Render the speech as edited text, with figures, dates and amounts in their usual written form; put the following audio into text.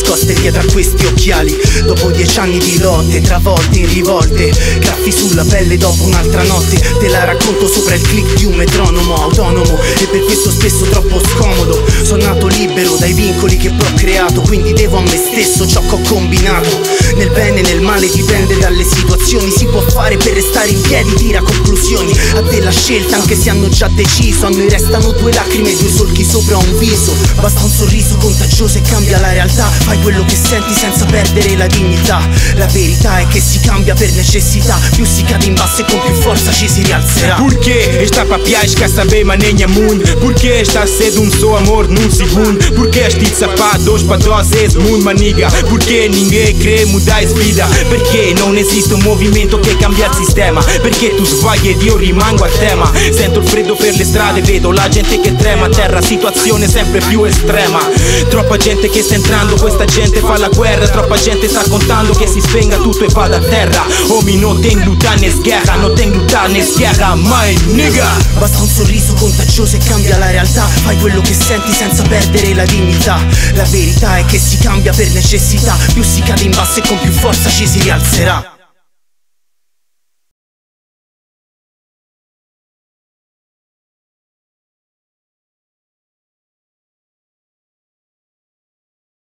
nascoste dietro a questi occhiali. Dopo 10 anni di lotte, travolte in rivolte, graffi sulla pelle dopo un'altra notte. Te la racconto sopra il click di un metronomo autonomo, e per questo spesso troppo scomodo. Sono nato libero dai vincoli che ho creato, quindi devo a me stesso ciò che ho combinato. Nel bene e nel male dipende dalle situazioni. Si può fare per restare in piedi, tira conclusioni. A te la scelta anche se hanno già deciso. A noi restano 2 lacrime e 2 solchi sopra un viso. Basta un sorriso contagioso e cambia la realtà. Fai quello che senti senza perdere la dignità. La verità è che si cambia per necessità. Più si cade in basso e con più forza ci si rialzerà. Porque está pra piais quer saber mas nem a mundo. Porque está cedo só amor num segundo. Porque as tit sapato 2 para 2 esse mundo maniga. Porque ninguém crê mudar essa vida. Perché non esiste un movimento che cambia il sistema. Perché tu sbagli ed io rimango a tema. Sento il freddo per le strade, vedo la gente che trema a terra, situazione sempre più estrema. Troppa gente che sta entrando, questa gente fa la guerra. Troppa gente sta contando che si spenga tutto e vada a terra. Homie, non ten lutar ness guerra, non ten lutar ness guerra, my nigga. Basta un sorriso contagioso e cambia la realtà. Fai quello che senti senza perdere la dignità. La verità è che si cambia per necessità. Più si cade in basso e con più forza ci si rialzerà.